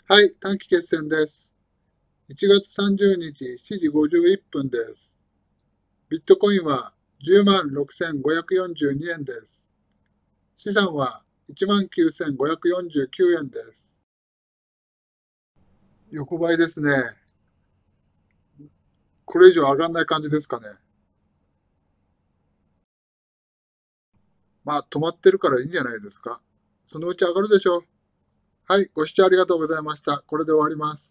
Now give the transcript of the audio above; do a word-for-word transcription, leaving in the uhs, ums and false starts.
はい、短期決戦です。いちがつさんじゅうにちしちじごじゅういっぷんです。ビットコインはじゅうまんろくせんごひゃくよんじゅうにえんです。資産はいちまんきゅうせんごひゃくよんじゅうきゅうえんです。横ばいですね。これ以上上がんない感じですかね。まあ、止まってるからいいんじゃないですか。そのうち上がるでしょう。はい、ご視聴ありがとうございました。これで終わります。